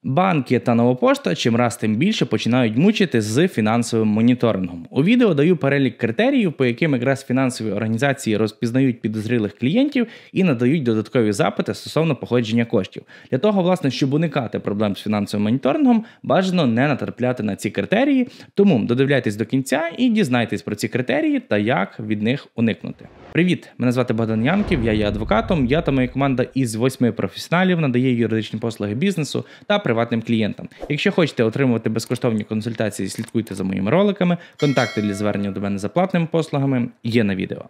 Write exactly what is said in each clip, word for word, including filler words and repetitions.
Банки та нова пошта чимраз тим більше починають мучити з фінансовим моніторингом. У відео даю перелік критеріїв, по яким якраз фінансові організації розпізнають підозрілих клієнтів і надають додаткові запити стосовно походження коштів. Для того, власне, щоб уникати проблем з фінансовим моніторингом, бажано не натрапляти на ці критерії, тому додивляйтесь до кінця і дізнайтесь про ці критерії та як від них уникнути. Привіт! Мене звати Богдан Янків, я є адвокатом, я та моя команда із восьми професіоналів надає юридичні послуги бізнесу та приватним клієнтам. Якщо хочете отримувати безкоштовні консультації, слідкуйте за моїми роликами, контакти для звернення до мене за платними послугами є на відео.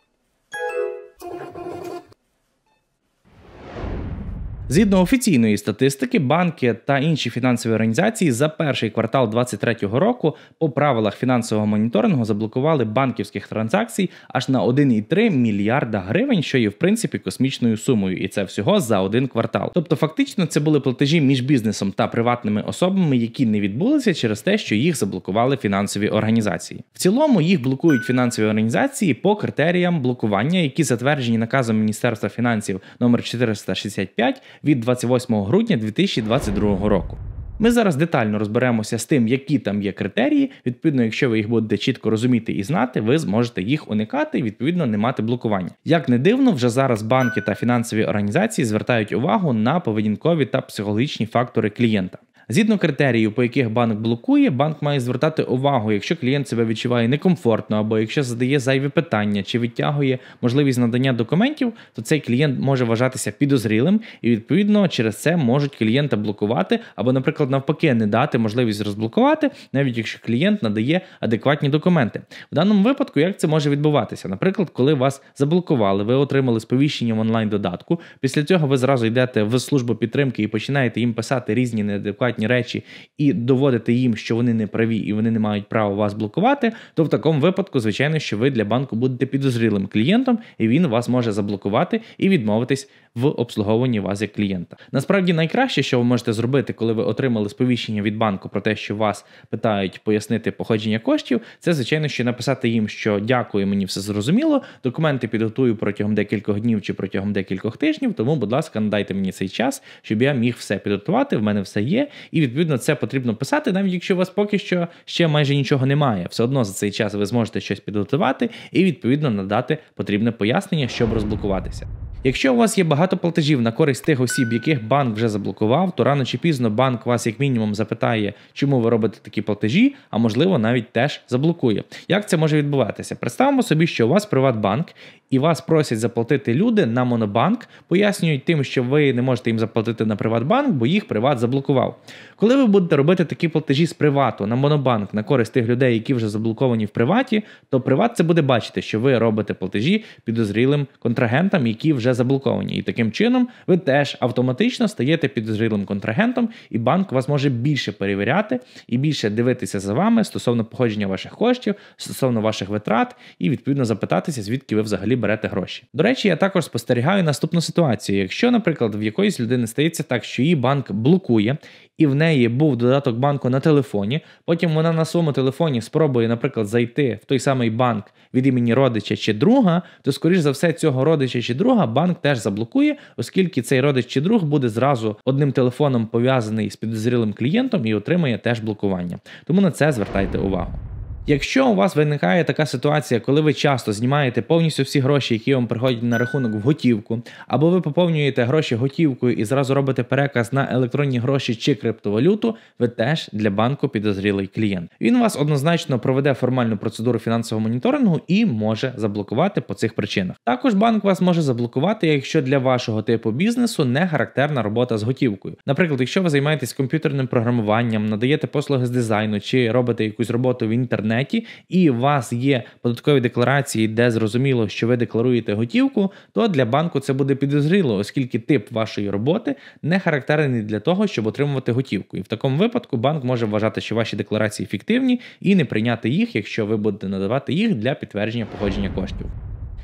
Згідно офіційної статистики, банки та інші фінансові організації за перший квартал двадцять третього року по правилах фінансового моніторингу заблокували банківських транзакцій аж на один цілих три десятих мільярда гривень, що є в принципі космічною сумою, і це всього за один квартал. Тобто фактично це були платежі між бізнесом та приватними особами, які не відбулися через те, що їх заблокували фінансові організації. В цілому їх блокують фінансові організації по критеріям блокування, які затверджені наказом Міністерства фінансів номер чотириста шістдесят п'ять від двадцять восьмого грудня дві тисячі двадцять другого року. Ми зараз детально розберемося з тим, які там є критерії. Відповідно, якщо ви їх будете чітко розуміти і знати, ви зможете їх уникати і, відповідно, не мати блокування. Як не дивно, вже зараз банки та фінансові організації звертають увагу на поведінкові та психологічні фактори клієнта. Згідно критеріїв, по яких банк блокує, банк має звертати увагу, якщо клієнт себе відчуває некомфортно, або якщо задає зайві питання, чи відтягує можливість надання документів, то цей клієнт може вважатися підозрілим, і відповідно через це можуть клієнта блокувати, або, наприклад, навпаки, не дати можливість розблокувати, навіть якщо клієнт надає адекватні документи. В даному випадку, як це може відбуватися? Наприклад, коли вас заблокували, ви отримали сповіщення в онлайн-додатку, після цього ви зразу йдете в службу підтримки і починаєте їм писати різні неадекватні речі і доводити їм, що вони не праві і вони не мають права вас блокувати, то в такому випадку, звичайно, що ви для банку будете підозрілим клієнтом, і він вас може заблокувати і відмовитись в обслуговуванні вас як клієнта. Насправді, найкраще, що ви можете зробити, коли ви отримали сповіщення від банку про те, що вас питають пояснити походження коштів, це, звичайно, що написати їм, що дякую, мені все зрозуміло, документи підготую протягом декількох днів чи протягом декількох тижнів, тому, будь ласка, надайте мені цей час, щоб я міг все підготувати, в мене все є, і, відповідно, це потрібно писати, навіть якщо у вас поки що ще майже нічого немає. Все одно за цей час ви зможете щось підготувати і, відповідно, надати потрібне пояснення, щоб розблокуватися. Якщо у вас є багато платежів на користь тих осіб, яких банк вже заблокував, то рано чи пізно банк вас як мінімум запитає, чому ви робите такі платежі, а можливо навіть теж заблокує. Як це може відбуватися? Представимо собі, що у вас Приватбанк і вас просять заплатити люди на Монобанк, пояснюють тим, що ви не можете їм заплатити на Приватбанк, бо їх Приват заблокував. Коли ви будете робити такі платежі з Привату на Монобанк на користь тих людей, які вже заблоковані в Приваті, то Приват це буде бачити, що ви робите платежі підозрілим контрагентам, які вже заблоковані. І таким чином ви теж автоматично стаєте підозрілим контрагентом, і банк вас може більше перевіряти і більше дивитися за вами стосовно походження ваших коштів, стосовно ваших витрат і, відповідно, запитатися, звідки ви взагалі берете гроші. До речі, я також спостерігаю наступну ситуацію. Якщо, наприклад, в якоїсь людини стається так, що її банк блокує, і в неї був додаток банку на телефоні, потім вона на своєму телефоні спробує, наприклад, зайти в той самий банк від імені родича чи друга, то, скоріш за все, цього родича чи друга банк теж заблокує, оскільки цей родич чи друг буде зразу одним телефоном пов'язаний з підозрілим клієнтом і отримає теж блокування. Тому на це звертайте увагу. Якщо у вас виникає така ситуація, коли ви часто знімаєте повністю всі гроші, які вам приходять на рахунок в готівку, або ви поповнюєте гроші готівкою і зразу робите переказ на електронні гроші чи криптовалюту, ви теж для банку підозрілий клієнт. Він вас однозначно проведе формальну процедуру фінансового моніторингу і може заблокувати по цих причинах. Також банк вас може заблокувати, якщо для вашого типу бізнесу не характерна робота з готівкою. Наприклад, якщо ви займаєтесь комп'ютерним програмуванням, надаєте послуги з дизайну чи робите якусь роботу в інтернеті, і у вас є податкові декларації, де зрозуміло, що ви декларуєте готівку, то для банку це буде підозріло, оскільки тип вашої роботи не характерний для того, щоб отримувати готівку. І в такому випадку банк може вважати, що ваші декларації фіктивні і не прийняти їх, якщо ви будете надавати їх для підтвердження походження коштів.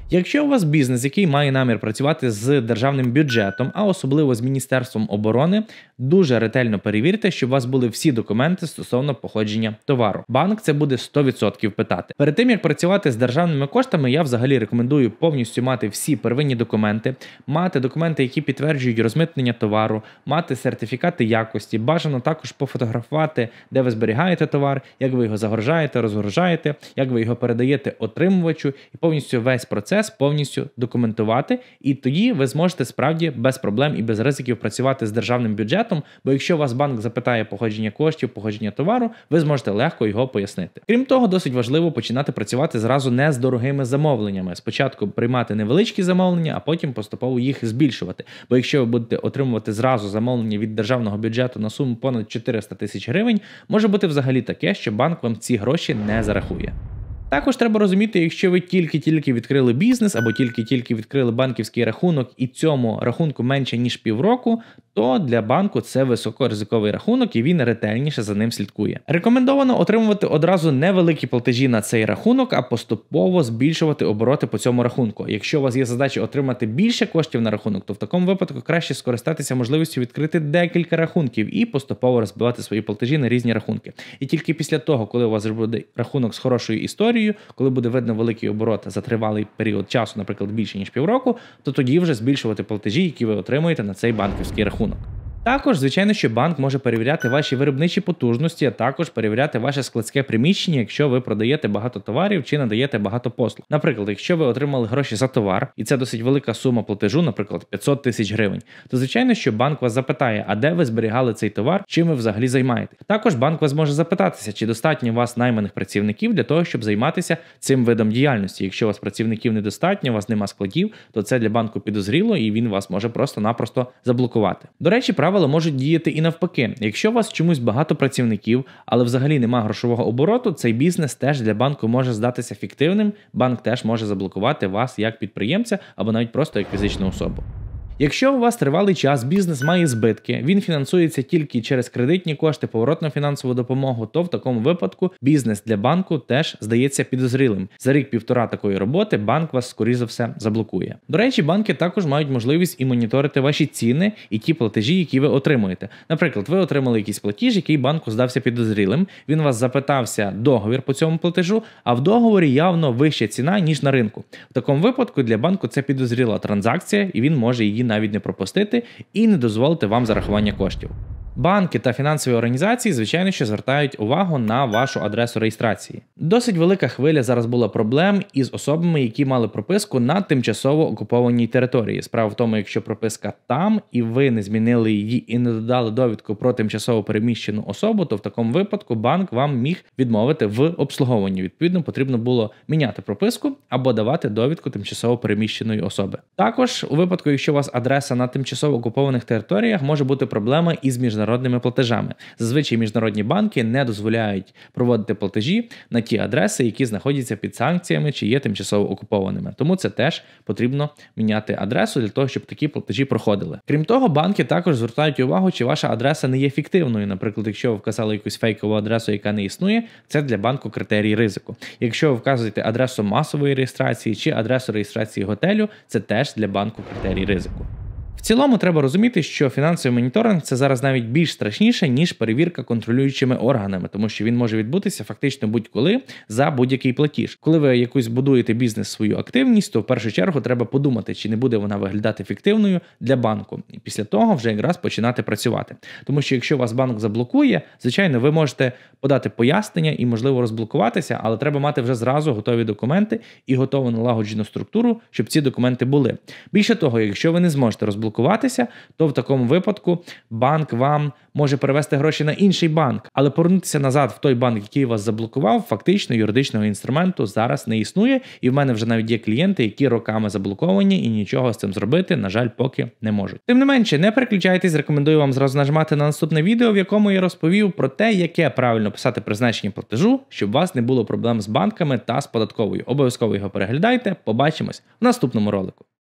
Якщо у вас бізнес, який має намір працювати з державним бюджетом, а особливо з Міністерством оборони, дуже ретельно перевірте, щоб у вас були всі документи стосовно походження товару. Банк це буде сто відсотків питати. Перед тим, як працювати з державними коштами, я взагалі рекомендую повністю мати всі первинні документи, мати документи, які підтверджують розмитнення товару, мати сертифікати якості, бажано також пофотографувати, де ви зберігаєте товар, як ви його загружаєте, розгружаєте, як ви його передаєте отримувачу, і повністю весь процес повністю документувати, і тоді ви зможете справді без проблем і без ризиків працювати з державним бюджетом, бо якщо вас банк запитає походження коштів, походження товару, ви зможете легко його пояснити. Крім того, досить важливо починати працювати зразу не з дорогими замовленнями. Спочатку приймати невеличкі замовлення, а потім поступово їх збільшувати. Бо якщо ви будете отримувати зразу замовлення від державного бюджету на суму понад чотириста тисяч гривень, може бути взагалі таке, що банк вам ці гроші не зарахує. Також треба розуміти, якщо ви тільки-тільки відкрили бізнес або тільки-тільки відкрили банківський рахунок і цьому рахунку менше ніж півроку, то для банку це високоризиковий рахунок і він ретельніше за ним слідкує. Рекомендовано отримувати одразу невеликі платежі на цей рахунок, а поступово збільшувати обороти по цьому рахунку. Якщо у вас є задача отримати більше коштів на рахунок, то в такому випадку краще скористатися можливістю відкрити декілька рахунків і поступово розбивати свої платежі на різні рахунки. І тільки після того, коли у вас буде рахунок з хорошою історією, коли буде видно великий оборот за тривалий період часу, наприклад, більше ніж півроку, то тоді вже збільшувати платежі, які ви отримуєте на цей банківський рахунок. Також, звичайно, що банк може перевіряти ваші виробничі потужності, а також перевіряти ваше складське приміщення, якщо ви продаєте багато товарів чи надаєте багато послуг. Наприклад, якщо ви отримали гроші за товар, і це досить велика сума платежу, наприклад, п'ятсот тисяч гривень, то, звичайно, що банк вас запитає, а де ви зберігали цей товар, чим ви взагалі займаєтесь. Також банк вас може запитатися, чи достатньо у вас найманих працівників для того, щоб займатися цим видом діяльності. Якщо у вас працівників недостатньо, у вас нема складів, то це для банку підозріло, і він вас може просто-напросто заблокувати. До речі, правила можуть діяти і навпаки. Якщо у вас чомусь багато працівників, але взагалі немає грошового обороту, цей бізнес теж для банку може здатися фіктивним, банк теж може заблокувати вас як підприємця або навіть просто як фізичну особу. Якщо у вас тривалий час бізнес має збитки, він фінансується тільки через кредитні кошти, поворотну фінансову допомогу, то в такому випадку бізнес для банку теж здається підозрілим. За рік-півтора такої роботи банк вас, скоріше за все, заблокує. До речі, банки також мають можливість і моніторити ваші ціни і ті платежі, які ви отримуєте. Наприклад, ви отримали якийсь платіж, який банку здався підозрілим, він вас запитався договір по цьому платежу, а в договорі явно вища ціна, ніж на ринку. В такому випадку для банку це підозріла транзакція, і він може її навіть не пропустити і не дозволити вам зарахування коштів. Банки та фінансові організації, звичайно, що звертають увагу на вашу адресу реєстрації. Досить велика хвиля зараз була проблем із особами, які мали прописку на тимчасово окупованій території. Справа в тому, якщо прописка там, і ви не змінили її і не додали довідку про тимчасово переміщену особу, то в такому випадку банк вам міг відмовити в обслуговуванні. Відповідно, потрібно було міняти прописку або давати довідку тимчасово переміщеної особи. Також, у випадку, якщо у вас адреса на тимчасово окупованих територіях, може бути проблема із міжнародними міжнародними платежами. Зазвичай міжнародні банки не дозволяють проводити платежі на ті адреси, які знаходяться під санкціями чи є тимчасово окупованими. Тому це теж потрібно міняти адресу для того, щоб такі платежі проходили. Крім того, банки також звертають увагу, чи ваша адреса не є фіктивною. Наприклад, якщо ви вказали якусь фейкову адресу, яка не існує, це для банку критерій ризику. Якщо ви вказуєте адресу масової реєстрації чи адресу реєстрації готелю, це теж для банку критерій ризику. В цілому треба розуміти, що фінансовий моніторинг – це зараз навіть більш страшніше, ніж перевірка контролюючими органами, тому що він може відбутися фактично будь-коли за будь-який платіж. Коли ви якусь будуєте бізнес, свою активність, то в першу чергу треба подумати, чи не буде вона виглядати фіктивною для банку. І після того вже якраз починати працювати. Тому що якщо вас банк заблокує, звичайно, ви можете подати пояснення і, можливо, розблокуватися, але треба мати вже зразу готові документи і готову налагоджену структуру, щоб ці документи були. Більше того, якщо ви не зможете розблокуватися, то в такому випадку банк вам може перевести гроші на інший банк, але повернутися назад в той банк, який вас заблокував, фактично юридичного інструменту зараз не існує, і в мене вже навіть є клієнти, які роками заблоковані і нічого з цим зробити, на жаль, поки не можуть. Тим не менше, не переключайтесь, рекомендую вам зразу нажимати на наступне відео, в якому я розповів про те, яке правильно писати призначення платежу, щоб у вас не було проблем з банками та з податковою. Обов'язково його переглядайте, побачимось в наступному ролику.